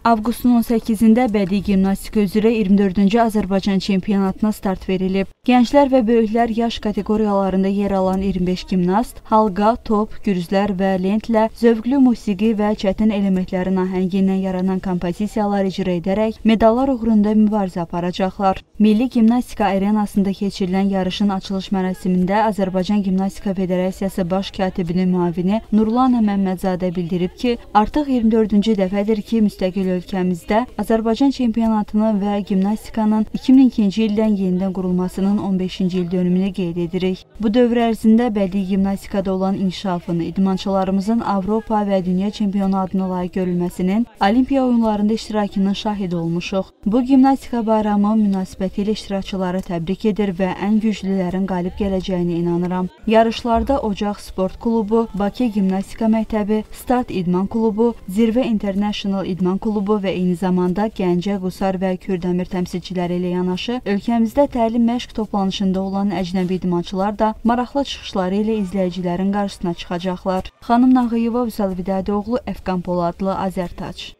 Avqustun 18-də bədii gimnastika üzrə 24-cü Azərbaycan çempionatına start verilib. Gənclər və böyüklər yaş kateqoriyalarında yer alan 25 gimnast halqa, top, gürüzlər və lentlə zövqlü musiqi və çətin elementlərin ahəngi ilə yaranan kompozisiyalar icra edərək medallar uğrunda mübarizə aparacaqlar. Milli Gimnastika Arenasında keçirilən yarışın açılış mərasimində Azərbaycan Gimnastika Federasiyası Baş Katibinin müavini Nurlan Məmmədzadə bildirib ki, artıq 24-cü dəfədir ki, müstəqil ölkəmizdə Azərbaycan çempionatını və gimnastikanın 2002-ci ildən yenidən qurulmasının 15-ci il dönümünü qeyd edirik. Bu dövr ərzində bədii gimnastikada olan inkişafını, idmançılarımızın Avropa və dünya çempionu adına layiq görülməsinin, Olimpiya oyunlarında iştirakının şahidi olmuşuq. Bu gimnastika bayramı münasibəti ilə iştirakçıları təbrik edir və ən güclülərin qalib gələcəyinə inanıram. Yarışlarda Ocaq Sport Klubu, Bakı Gimnastika Məktəbi, Start İdman Klubu, Zirvə International İdman Klubu və eyni zamanda Gəncə, Qusar və Kürdəmir təmsilçiləri ilə yanaşı, ölkəmizdə təlim məşq toplanışında olan əcnəbi idmançılar da maraqlı çıxışları ilə izləyicilərin qarşısına çıxacaqlar. Xanım Nağıyeva, Vüsal Vidadioğlu, Əfqan Poladlı, Azərtac.